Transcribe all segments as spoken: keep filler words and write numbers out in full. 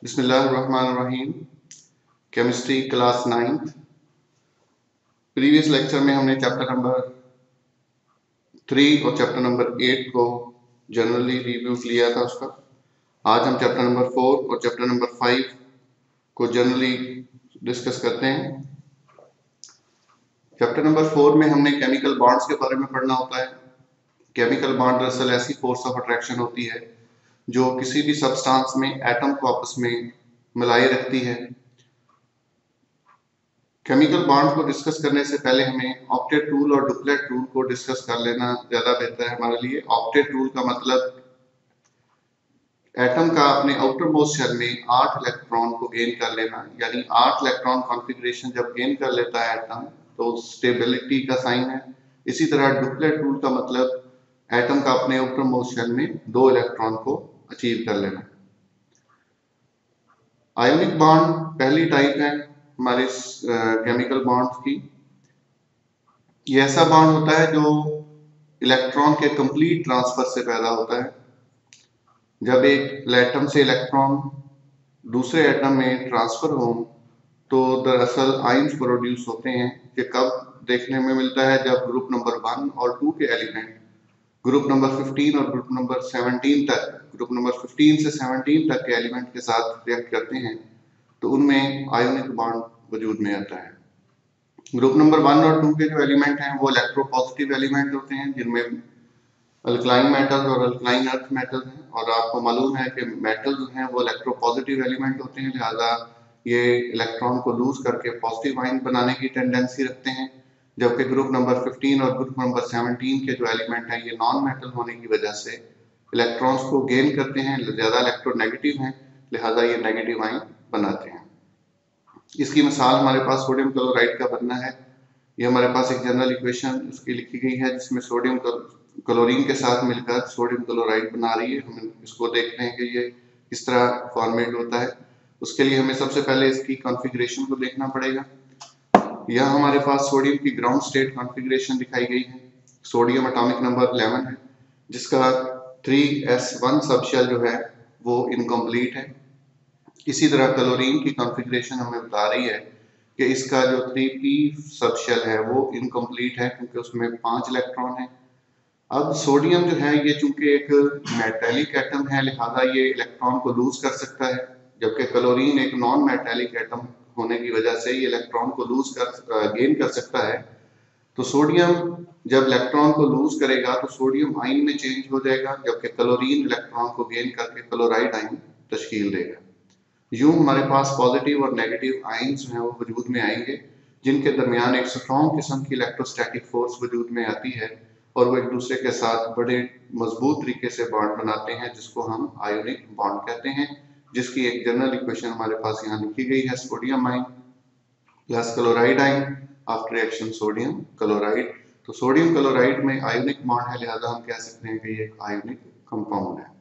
बिस्मिल्लाहिर्रहमानिर्रहीम। Chemistry class ninth. Previous lecture में हमने चैप्टर नंबर थ्री और चैप्टर नंबर एट को जनरली रिव्यू लिया था उसका। आज हम चैप्टर नंबर फोर और चैप्टर नंबर फाइव को जनरली डिस्कस करते हैं। चैप्टर नंबर फोर में हमने केमिकल बॉन्ड्स के बारे में पढ़ना होता है। केमिकल बॉन्ड दरअसल ऐसी फोर्स ऑफ अट्रैक्शन होती है जो किसी भी सब्सटेंस में एटम को आपस में मिलाए रखती है। केमिकल बॉन्ड को डिस्कस करने से पहले हमें ऑक्टेट रूल और डुप्लेट रूल को डिस्कस कर लेना ज़्यादा बेहतर है हमारे लिए। ऑक्टेट रूल का मतलब एटम का अपने आउटर मोस्ट शेल में आठ इलेक्ट्रॉन को गेन कर लेना, यानी आठ इलेक्ट्रॉन कॉन्फ़िगरेशन जब गेन कर लेता है एटम तो स्टेबिलिटी का साइन है। इसी तरह डुप्लेट रूल का मतलब एटम का अपने आउटर मोस्ट शेल में दो इलेक्ट्रॉन को अचीव कर लेना। आयोनिक बॉन्ड पहली टाइप है हमारे केमिकल बॉन्ड्स की। ये ऐसा बॉन्ड होता है जो इलेक्ट्रॉन के कंप्लीट ट्रांसफर से पैदा होता है। जब एक एटम से इलेक्ट्रॉन दूसरे एटम में ट्रांसफर हो तो दरअसल आयंस प्रोड्यूस होते हैं। कि कब देखने में मिलता है, जब ग्रुप नंबर वन और टू के एलिमेंट ग्रुप नंबर फिफ्टीन और ग्रुप नंबर सेवनटीन तक ग्रुप नंबर फिफ्टीन से सेवनटीन तक के एलिमेंट के साथ रिएक्ट करते हैं तो उनमें आयोनिक बॉन्ड वजूद में आता है। ग्रुप नंबर वन और टू के जो एलिमेंट हैं वो इलेक्ट्रोपॉजिटिव एलिमेंट होते हैं, जिनमें अल्कलाइन मेटल्स और अल्कलाइन अर्थ मेटल्स हैं। और आपको मालूम है कि मेटल जो हैं वो इलेक्ट्रोपॉजिटिव एलिमेंट होते हैं, लिहाजा ये इलेक्ट्रॉन को लूज करके पॉजिटिव आयन बनाने की टेंडेंसी रखते हैं। जबकि ग्रुप नंबर फिफ्टीन और ग्रुप नंबर सेवनटीन के जो एलिमेंट हैं ये नॉन मेटल होने की वजह से इलेक्ट्रॉन्स को गेन करते हैं, ज़्यादा इलेक्ट्रोनेगेटिव हैं, लिहाजा ये नेगेटिव आयन बनाते हैं। इसकी मिसाल हमारे पास सोडियम क्लोराइड का बनना है। ये हमारे पास एक जनरल इक्वेशन इसकी लिखी गई है जिसमें सोडियम क्लोरीन के साथ मिलकर सोडियम क्लोराइड बना रही है। हम इसको देखते हैं कि ये किस तरह फॉर्मेट होता है। उसके लिए हमें सबसे पहले इसकी कॉन्फ़िगरेशन को देखना पड़ेगा। यह हमारे पास सोडियम की ग्राउंड स्टेट कॉन्फ़िगरेशन दिखाई गई है। सोडियम एटॉमिक नंबर इलेवन है, जिसका थ्री एस वन सबशेल जो है वो इनकम्प्लीट है। इसी तरह क्लोरीन की कॉन्फ़िगरेशन हमें बता रही है कि इसका जो थ्री पी सबशेल है वो इनकम्प्लीट है, क्योंकि उसमें पांच इलेक्ट्रॉन है। अब सोडियम जो है ये चूंकि एक मेटेलिक एटम है, लिहाजा ये इलेक्ट्रॉन को लूज कर सकता है, जबकि क्लोरीन एक नॉन मेटेलिक एटम होने की वजह से ये इलेक्ट्रॉन को लूज कर गेन कर सकता है। तो सोडियम जब इलेक्ट्रॉन को लूज करेगा तो सोडियम आयन में चेंज हो जाएगा, जबकि क्लोरीन इलेक्ट्रॉन को गेन करके क्लोराइड आयन तश्कील देगा। यूं हमारे पास पॉजिटिव और नेगेटिव आयन्स हैं वो वजूद में आएंगे, जिनके दरमियान एक स्ट्रॉन्ग किस्म की इलेक्ट्रोस्टैटिक फोर्स वजूद में आती है और वो एक दूसरे के साथ बड़े मजबूत तरीके से बॉन्ड बनाते हैं, जिसको हम आयोनिक बॉन्ड कहते हैं। जिसकी एक जनरल इक्वेशन हमारे पास यहाँ लिखी गई है, sodium ion plus chloride ion after reaction sodium chloride. तो सोडियम क्लोराइड में आयोनिक बॉन्ड है, लिहाजा हम कह सकते हैं कि ये एक आयोनिक कंपाउंड है।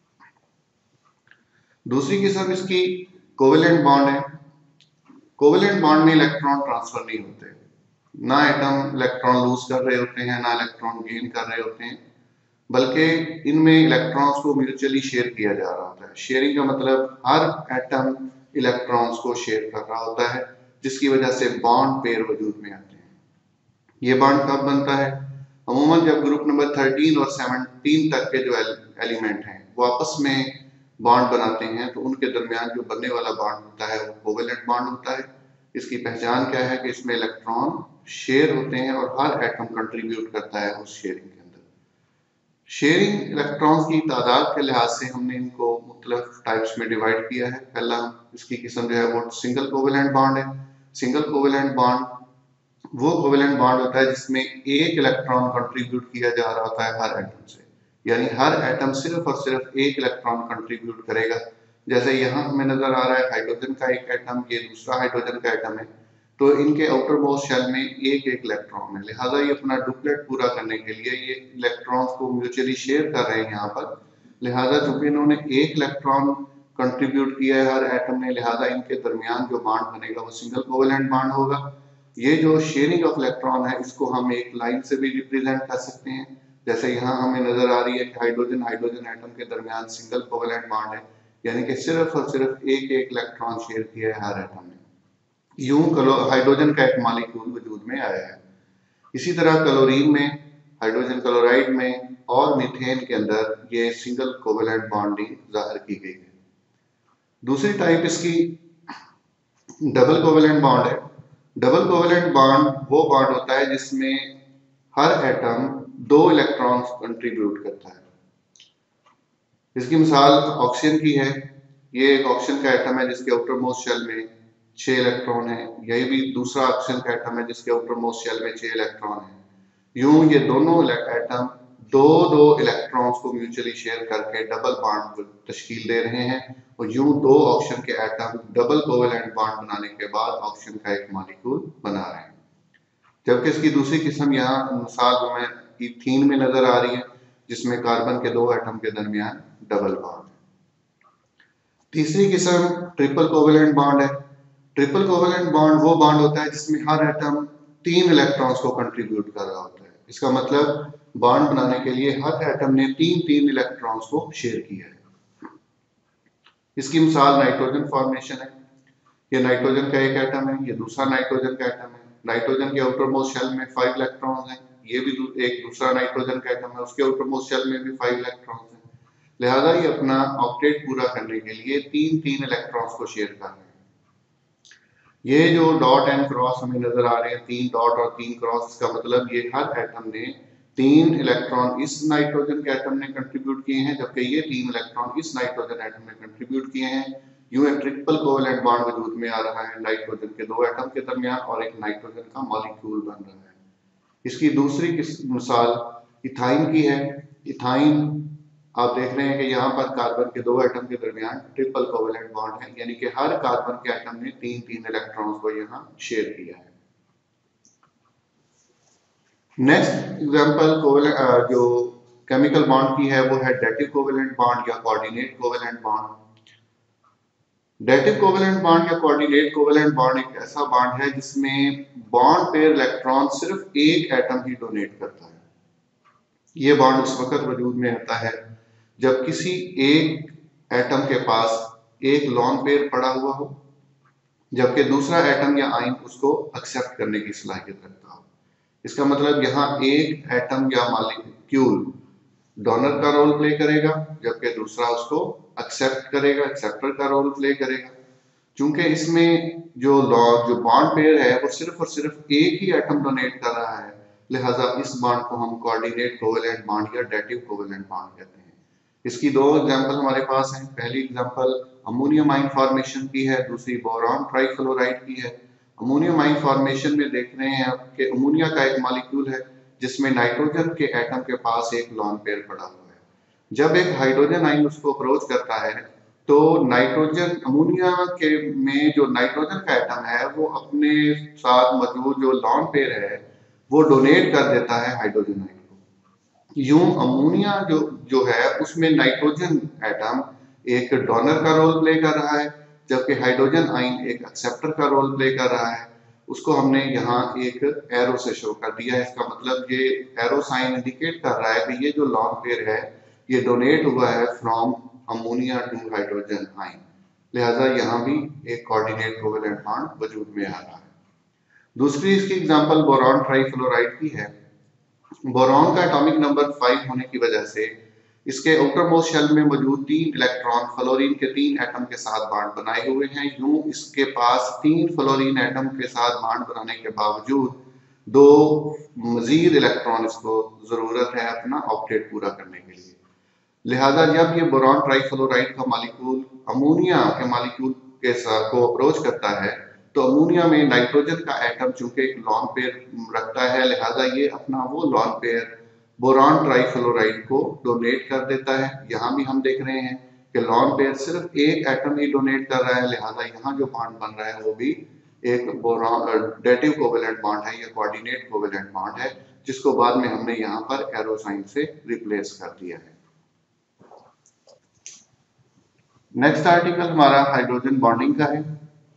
दूसरी किस्म इसकी कोवेलेंट बॉन्ड है। कोवेलेंट बॉन्ड में इलेक्ट्रॉन ट्रांसफर नहीं होते, ना एटम इलेक्ट्रॉन लूज कर रहे होते हैं ना इलेक्ट्रॉन गेन कर रहे होते हैं, बल्कि इनमें इलेक्ट्रॉन्स को म्यूचुअली शेयर किया जा रहा होता है। शेयरिंग का मतलब हर एटम इलेक्ट्रॉन्स को शेयर कर रहा होता है, जिसकी वजह से बॉन्ड पेयर वजूद में आते हैं। ये बॉन्ड कब बनता है? अमूमन जब ग्रुप नंबर थर्टीन और सेवनटीन तक के जो एलिमेंट हैं वो आपस में बॉन्ड बनाते हैं तो उनके दरमियान जो बनने वाला बॉन्ड होता है वो कोवेलेंट बॉन्ड होता है। इसकी पहचान क्या है कि इसमें इलेक्ट्रॉन शेयर होते हैं और हर एटम कंट्रीब्यूट करता है उस शेयरिंग के अंदर। शेयरिंग इलेक्ट्रॉन्स की तादाद के लिहाज से हमने इनको मुख्तलिफ टाइप्स में डिवाइड किया है। पहला इसकी किस्म जो है वो सिंगल कोवेलेंट बॉन्ड है। सिंगल कोवेलेंट बॉन्ड वो कोवेलेंट बॉन्ड होता है जिसमें एक इलेक्ट्रॉन कंट्रीब्यूट किया जा रहा होता है हर एटम से, यानी हर एटम सिर्फ और सिर्फ एक इलेक्ट्रॉन कंट्रीब्यूट करेगा। जैसे यहाँ हमें नजर आ रहा है हाइड्रोजन का एक एटम, ये दूसरा हाइड्रोजन का एटम है, तो इनके आउटर मोस्ट शेल में एक एक इलेक्ट्रॉन है, लिहाजा ये अपना डुप्लेट पूरा करने के लिए ये इलेक्ट्रॉन्स को म्यूचुअली शेयर कर रहे हैं यहाँ पर। लिहाजा चूंकि इन्होंने एक इलेक्ट्रॉन कंट्रीब्यूट किया है हर एटम ने, लिहाजा इनके दरमियान जो बॉन्ड बनेगा वो सिंगल कोवेलेंट बॉन्ड होगा। ये जो शेयरिंग ऑफ इलेक्ट्रॉन है इसको हम एक लाइन से भी रिप्रेजेंट कर सकते हैं। जैसे यहाँ हमें नजर आ रही है कि हाइड्रोजन हाइड्रोजन एटम के दरमियान सिंगल कोवेलेंट बॉन्ड है, यानी कि सिर्फ और सिर्फ एक एक इलेक्ट्रॉन शेयर किया है हर एटम ने। यूं हाइड्रोजन का एक मॉलिक्यूल वजूद में आया है। इसी तरह क्लोरीन में, हाइड्रोजन क्लोराइड में और मीथेन के अंदर ये सिंगल कोवेलेंट बॉन्डिंग जाहिर की गई है। दूसरी टाइप इसकी डबल कोवेलेंट बॉन्ड है। डबल कोवेलेंट बॉन्ड वो बॉन्ड होता है जिसमें हर एटम दो इलेक्ट्रॉन्स कंट्रीब्यूट करता है। इसकी मिसाल ऑक्सीजन की है। ये एक ऑक्सीजन का एटम है जिसके आउटर मोस्ट शेल में छह इलेक्ट्रॉन है। यही भी दूसरा ऑक्सीजन का एटम है जिसके आउटर मोस्ट शेल में छह इलेक्ट्रॉन है। यूं ये दोनों एटम दो दो इलेक्ट्रॉन्स को म्यूचुअली शेयर करके डबल बॉन्ड तश्कील दे रहे हैं और यूं दो ऑक्सीजन के एटम डबल कोवेलेंट बॉन्ड बनाने के बाद ऑक्सीजन का एक मॉलिक्यूल बना रहे हैं। जबकि इसकी दूसरी किस्म यहाँ मिसाल हमें इथीन में नजर आ रही है जिसमें कार्बन के दो एटम के दरमियान डबल बॉन्ड है। तीसरी किस्म ट्रिपल कोवेलेंट बॉन्ड है। ट्रिपल कोवेलेंट बॉन्ड वो बॉन्ड होता है जिसमें हर एटम तीन इलेक्ट्रॉन्स को कंट्रीब्यूट कर रहा होता है। इसका मतलब बॉन्ड बनाने के लिए हर एटम ने तीन तीन इलेक्ट्रॉन्स को शेयर किया है। इसकी मिसाल नाइट्रोजन फॉर्मेशन है। ये नाइट्रोजन का एक एटम है, ये दूसरा नाइट्रोजन का एटम है। नाइट्रोजन के आउटर मोस्ट शेल में फाइव इलेक्ट्रॉन्स हैं। ये भी एक दूसरा नाइट्रोजन का एटम है, उसके आउटर मोस्ट शेल में भी फाइव इलेक्ट्रॉन्स हैं। लिहाजा ये अपना ऑक्टेट पूरा करने के लिए तीन तीन इलेक्ट्रॉन्स को शेयर कर रहे हैं। ये जो डॉट एंड क्रॉस हमें नजर आ रहे हैं, तीन डॉट और तीन क्रॉस, इसका मतलब ये हर एटम ने तीन इलेक्ट्रॉन इस नाइट्रोजन के एटम ने कंट्रीब्यूट किए हैं, जबकि ये तीन इलेक्ट्रॉन इस नाइट्रोजन एटम ने कंट्रीब्यूट किए हैं। यूं एक ट्रिपल कोवेलेंट बॉन्ड वजूद में आ रहा है नाइट्रोजन के दो एटम के दरमियान और एक नाइट्रोजन का मॉलिक्यूल बन रहा है। इसकी दूसरी मिसाल इथाइन की है। इथाइन आप देख रहे हैं कि यहाँ पर कार्बन के दो एटम के दरमियान ट्रिपल कोवेलेंट बॉन्ड है, यानी कि हर कार्बन के एटम ने तीन तीन इलेक्ट्रॉन्स को यहाँ शेयर किया है। नेक्स्ट एग्जांपल जो केमिकल बॉन्ड की है वो है डेटिव कोवेलेंट बॉन्ड या coordinate covalent bond. Dative covalent bond या कोऑर्डिनेट कोवेलेंट बॉन्ड एक ऐसा बॉन्ड है जिसमें बॉन्ड पेयर इलेक्ट्रॉन सिर्फ एक एटम ही डोनेट करता है। ये बॉन्ड उस वक्त वजूद में आता है जब किसी एक एटम के पास एक लॉन पेयर पड़ा हुआ हो, जबकि दूसरा एटम या आयन उसको एक्सेप्ट करने की सलाहियत रखता हो। इसका मतलब यहाँ एक एटम या मॉलिक्यूल डोनर का रोल प्ले करेगा, जबकि दूसरा उसको एक्सेप्ट करेगा, एक्सेप्टर का रोल प्ले करेगा। चूंकि इसमें जो लॉ जो बॉन्ड पेयर है वो सिर्फ और सिर्फ एक ही एटम डोनेट कर रहा है, लिहाजा इस बॉन्ड को हम कोऑर्डिनेट कोवेलेंट बॉन्ड या डेटिव कोवेलेंट बॉन्ड कहते हैं। इसकी दो एग्जांपल हमारे पास हैं। पहली एग्जांपल अमोनियम आयन फॉर्मेशन की है, दूसरी बोरॉन ट्राइफ्लोराइड की है। अमोनियम आयन फॉर्मेशन में देख रहे हैं कि अमोनिया का एक मॉलिक्यूल है जिसमें नाइट्रोजन के एटम के पास एक लॉन पेयर पड़ा हुआ है। जब एक हाइड्रोजन आयन उसको अप्रोच करता है तो नाइट्रोजन अमोनिया के में जो नाइट्रोजन का एटम है वो अपने साथ मौजूद जो लॉन पेयर है वो डोनेट कर देता है हाइड्रोजन आयन को। यूं अमोनिया जो जो है उसमें नाइट्रोजन एटम एक डोनर का रोल प्ले कर रहा है, जबकि हाइड्रोजन आयन एक एक्सेप्टर का रोल प्ले कर रहा है। उसको हमने यहाँ एक एरो से शो कर दिया है। इसका मतलब ये एरो साइन इंडिकेट कर रहा है कि ये जो लॉन पेयर है ये डोनेट हुआ है from ammonia to hydrogen ion. लिहाजा यहाँ भी एक कोऑर्डिनेट कोवेलेंट बॉन्ड वजूद में आ रहा है। दूसरी इसकी एग्जांपल बोरॉन ट्राइफ्लोराइड की है। बोरॉन का एटॉमिक नंबर फाइव होने की वजह से इसके आउटर मोस्ट शेल में मौजूद तीन इलेक्ट्रॉन फ्लोरीन के तीन एटम के साथ बॉन्ड बनाए हुए हैं। यूं इसके पास तीन फ्लोरीन एटम के साथ बॉन्ड बनाने के बावजूद दो मजीद इलेक्ट्रॉन इसको जरूरत है अपना ऑक्टेट पूरा करने के लिए। लिहाजा जब ये बोरॉन ट्राइफ्लोराइड का मॉलिक्यूल अमोनिया के मॉलिक्यूल के साथ को अप्रोच करता है तो अमोनिया में नाइट्रोजन का एटम चूंकि एक लॉन पेयर रखता है, लिहाजा ये अपना वो लॉन पेयर बोरॉन ट्राइफ्लोराइड को डोनेट कर देता है। यहाँ भी हम देख रहे हैं कि लॉन पेयर सिर्फ एक एटम ही डोनेट कर रहा है, लिहाजा यहाँ जो बॉन्ड बन रहा है वो भी एक बोरॉन डेटिव कोवेलेंट बॉन्ड है या कोऑर्डिनेट कोवेलेंट बॉन्ड है, जिसको बाद में हमने यहाँ पर एरो साइन से रिप्लेस कर दिया है। नेक्स्ट आर्टिकल हमारा हाइड्रोजन बॉन्डिंग का है।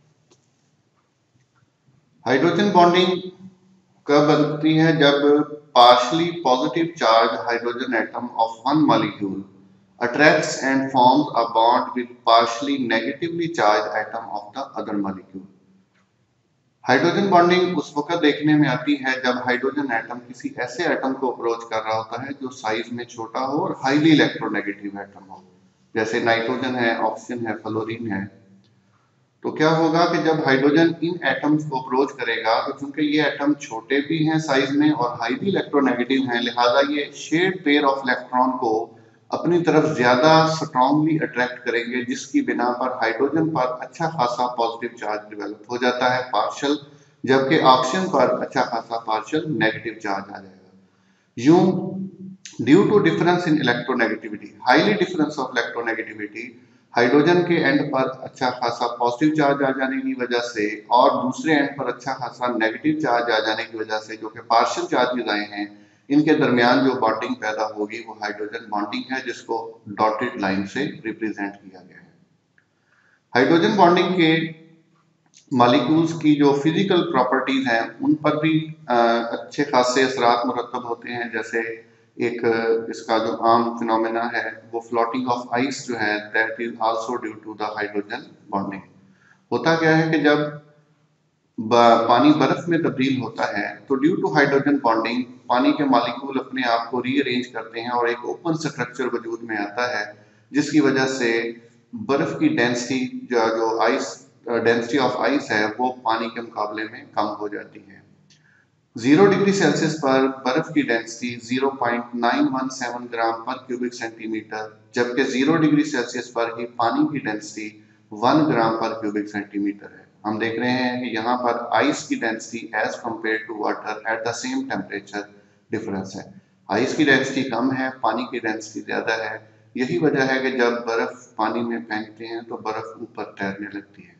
हाइड्रोजन बॉन्डिंग कब बनती है? जब partially positive charge hydrogen atom of one molecule attracts and forms a bond with partially negatively charged atom of the other molecule. Hydrogen bonding उस वक्त देखने में आती है जब हाइड्रोजन एटम किसी ऐसे एटम को अप्रोच कर रहा होता है जो साइज में छोटा हो और हाईली इलेक्ट्रोनेगेटिव एटम हो, जैसे नाइट्रोजन है, ऑक्सीजन है, फ्लोरीन है। तो क्या होगा कि जब हाइड्रोजन इन एटम्स को अप्रोच करेगा तो चूंकि ये एटम छोटे भी हैं साइज में और हाईली इलेक्ट्रोनेगेटिव हैं, लिहाजा ये शेयर्ड पेयर ऑफ इलेक्ट्रॉन को अपनी तरफ ज्यादा स्ट्रांगली अट्रैक्ट करेंगे, जिसकी बिना पर हाइड्रोजन पर अच्छा खासा पॉजिटिव चार्ज डेवलप हो जाता है पार्शियल, जबकि ऑक्सीजन पर अच्छा खासा पार्शियल नेगेटिव चार्ज आ जाएगा। यूं due to difference in electronegativity, highly difference of electronegativity, hydrogen के एंड पर अच्छा खासा पॉजिटिव चार्ज आ जाने की वजह से और दूसरे एंड पर अच्छा खासा नेगेटिव चार्ज आ जाने की वजह से, जो कि पार्शियल चार्जेस आए हैं, इनके दरमियान जो बॉन्डिंग पैदा होगी वो हाइड्रोजन बॉन्डिंग है, जिसको डॉटेड लाइन से रिप्रेजेंट किया गया है। हाइड्रोजन बॉन्डिंग के मॉलिक्यूल्स की जो फिजिकल प्रॉपर्टीज हैं उन पर भी आ, अच्छे खासे असरात मुरतब होते हैं। जैसे एक इसका जो आम फिनोमेना है वो फ्लोटिंग ऑफ आइस जो है, that is also due to the hydrogen bonding. होता क्या है कि जब पानी बर्फ में तब्दील होता है तो ड्यू टू हाइड्रोजन बॉन्डिंग पानी के मॉलिक्यूल अपने आप को रीअरेंज करते हैं और एक ओपन स्ट्रक्चर वजूद में आता है, जिसकी वजह से बर्फ की डेंसिटी जो जो आइस डेंसिटी ऑफ आइस है वो पानी के मुकाबले में कम हो जाती है। जीरो डिग्री सेल्सियस पर बर्फ की density zero point nine one seven gram पर क्यूबिक सेंटीमीटर, जबकि जीरो डिग्री सेल्सियस पर ही पानी की डेंसिटी वन ग्राम पर क्यूबिक सेंटीमीटर है। हम देख रहे हैं कि यहाँ पर आइस की density as compare to water at the same temperature difference है। आइस की डेंसिटी कम है, पानी की डेंसिटी ज्यादा है। यही वजह है कि जब बर्फ पानी में फेंकते हैं तो बर्फ ऊपर तैरने लगती है।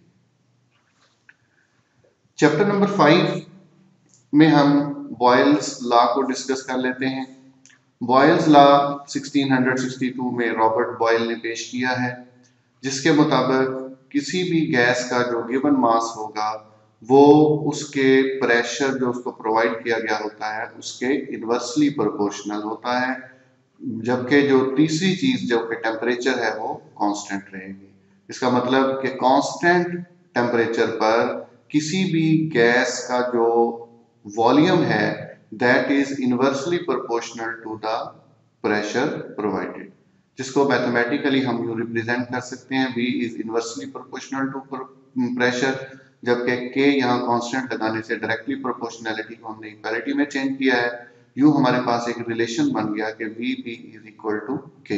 चैप्टर नंबर फाइव में हम बॉयल्स लॉ को डिस्कस कर लेते हैं। Boyle's law sixteen sixty two में रॉबर्ट बॉयल ने पेश किया है, जिसके मुताबिक किसी भी गैस का जो गिवन मास होगा वो उसके प्रेशर जो उसको प्रोवाइड किया गया होता है उसके इनवर्सली प्रोपोर्शनल होता है, जबकि जो तीसरी चीज जो कि टेम्परेचर है वो कांस्टेंट रहेगी। इसका मतलब कि कांस्टेंट टेम्परेचर पर किसी भी गैस का जो वॉल्यूम है that is inversely proportional to the pressure provided, जिसको मैथमेटिकली हम यूं रिप्रेजेंट कर सकते हैं V is inversely proportional to pressure, जबकि K यहाँ कांस्टेंट लगाने से डायरेक्टली प्रोपोर्शनैलिटी को हमने इक्वालिटी में चेंज किया है। यूं हमारे पास एक रिलेशन बन गया कि V B is equal to K।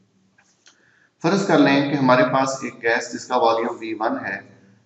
फर्ज कर लें कि हमारे पास एक गैस जिसका वॉल्यूम V वन है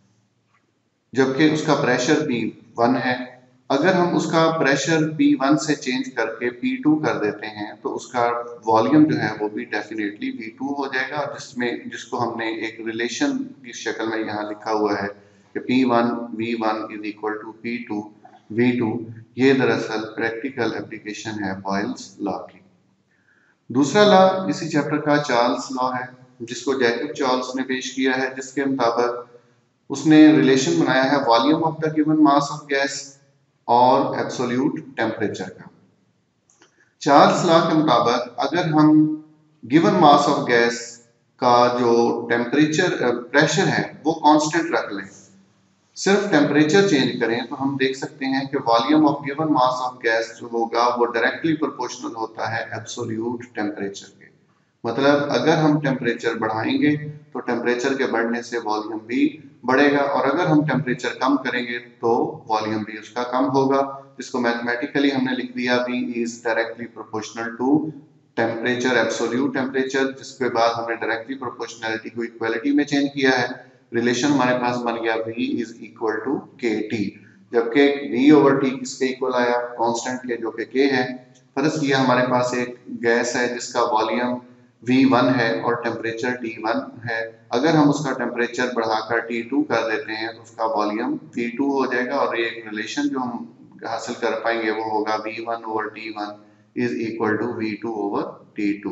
जबकि उसका प्रेशर P वन है। अगर हम उसका प्रेशर P वन से चेंज करके P टू कर देते हैं तो उसका वॉल्यूम जो है वो भी डेफिनेटली V टू हो जाएगा, जिसमें जिसको हमने एक रिलेशन की शक्ल में यहाँ लिखा हुआ है कि P one V one is equal to P two V two. ये दरअसल प्रैक्टिकल एप्लीकेशन है बॉयल्स लॉ की। दूसरा लॉ इसी चैप्टर का चार्ल्स लॉ है, जिसको जैकब चार्ल्स ने पेश किया है, जिसके मुताबिक उसने रिलेशन बनाया है volume of the given mass of gas और एब्सोल्यूट टेम्परेचर का। चार्ल्स लॉ के मुताबिक अगर हम गिवन मास ऑफ गैस का जो टेम्परेचर प्रेशर है वो कांस्टेंट रख लें, सिर्फ टेम्परेचर चेंज करें, तो हम देख सकते हैं कि volume of given mass of gas जो होगा वो डायरेक्टली प्रोपोर्शनल होता है एब्सोल्यूट टेम्परेचर के। मतलब अगर हम टेम्परेचर बढ़ाएंगे तो टेम्परेचर के बढ़ने से वॉल्यूम भी बढ़ेगा, और अगर हम टेम्परेचर कम करेंगे तो वॉल्यूम भी उसका कम होगा, जिसको मैथमेटिकली हमने लिख दिया V is directly proportional to temperature absolute temperature, जिसके बाद हमने डायरेक्टली प्रोपोर्शनैलिटी को इक्वालिटी में चेंज किया है। रिलेशन हमारे पास बन गया V is equal to K T, जबकि V ओवर T किसके इक्वल आया, कांस्टेंट के जो कि K है। फर्ज किया हमारे पास एक गैस है जिसका वॉल्यूम V वन है और टेम्परेचर T वन है। अगर हम उसका टेम्परेचर बढ़ाकर T टू कर देते हैं तो उसका वॉल्यूम V टू हो जाएगा, और ये एक रिलेशन जो हम हासिल कर पाएंगे वो होगा V one over T one is equal to V two over T two.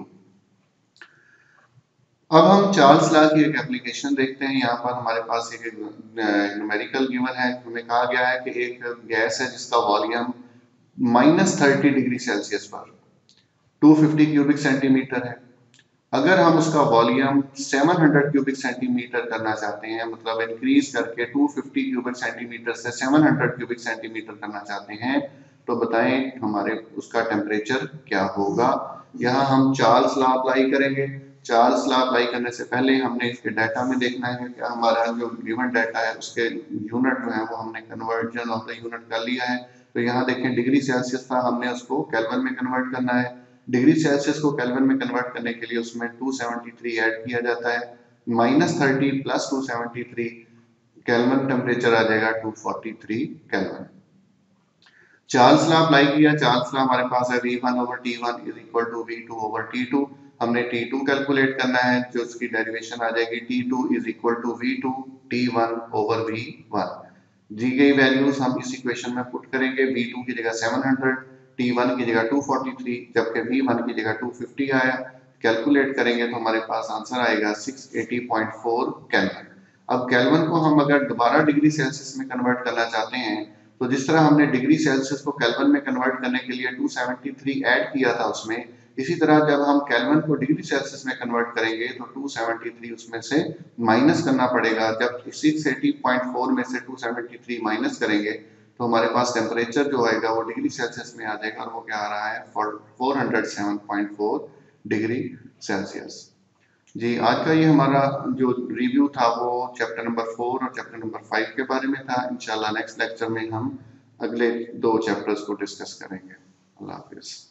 अब हम चार्ल्स लॉ की एक एप्लीकेशन देखते हैं। यहाँ पर हमारे पास एक न्यूमेरिकल गिवन है, हमें कहा गया है कि एक गैस है जिसका volume minus thirty degree Celsius पर टू फिफ्टी क्यूबिक सेंटीमीटर है। अगर हम उसका वॉल्यूम सात सौ क्यूबिक सेंटीमीटर करना चाहते हैं, मतलब इंक्रीज करके दो सौ पचास क्यूबिक सेंटीमीटर से सात सौ क्यूबिक सेंटीमीटर करना चाहते हैं, तो बताएं हमारे उसका टेम्परेचर क्या होगा। यहाँ हम चार्ल्स लॉ अप्लाई करेंगे। चार्ल्स लॉ अप्लाई करने से पहले हमने इसके डाटा में देखना है कि हमारा जो गिवन डाटा है उसके यूनिट जो है वो हमने कन्वर्जन ऑफ द यूनिट कर लिया है। तो यहाँ देखें डिग्री सेल्सियस था, हमने उसको केल्विन में कन्वर्ट करना है। डिग्री सेल्सियस को केल्विन में कन्वर्ट करने के लिए उसमें दो सौ तिहत्तर ऐड किया जाता है। Minus thirty plus two seventy three, Kelvin temperature आ जाएगा two forty three Kelvin. Charles law apply किया। चार्ल्स लॉ हमारे पास है V one over T one is equal to V two over T two. हमने टी टू कैलकुलेट करना है, जो उसकी डेरिवेशन आ जाएगी T two is equal to V two T one over V one. दी गई वैल्यूज हम इस इक्वेशन में पुट करेंगे। वी टू की जगह सात सौ, टी वन की जगह दो सौ तैंतालीस, जबकि वी वन की जगह दो सौ पचास आया। कैलकुलेट करेंगे तो हमारे पास आंसर आएगा छह सौ अस्सी पॉइंट चार केल्विन। अब केल्विन को हम अगर दोबारा डिग्री सेल्सियस में कन्वर्ट करना चाहते हैं, तो जिस तरह हमने डिग्री सेल्सियस को केल्विन में कन्वर्ट करने के लिए दो सौ तिहत्तर ऐड किया था उसमें, इसी तरह जब हम केल्विन को डिग्री सेल्सियस में कन्वर्ट करेंगे तो दो सौ तिहत्तर उसमें से माइनस करना पड़ेगा। जब छह सौ अस्सी पॉइंट चार में से दो सौ तिहत्तर माइनस करेंगे तो हमारे पास टेम्परेचर जो आएगा वो डिग्री सेल्सियस में आ जाएगा, और वो क्या आ रहा है चार सौ सात पॉइंट चार डिग्री सेल्सियस। जी, आज का ये हमारा जो रिव्यू था वो चैप्टर नंबर फोर और चैप्टर नंबर फाइव के बारे में था। इंशाल्लाह नेक्स्ट लेक्चर में हम अगले दो चैप्टर्स को डिस्कस करेंगे। अल्लाह हाफिज।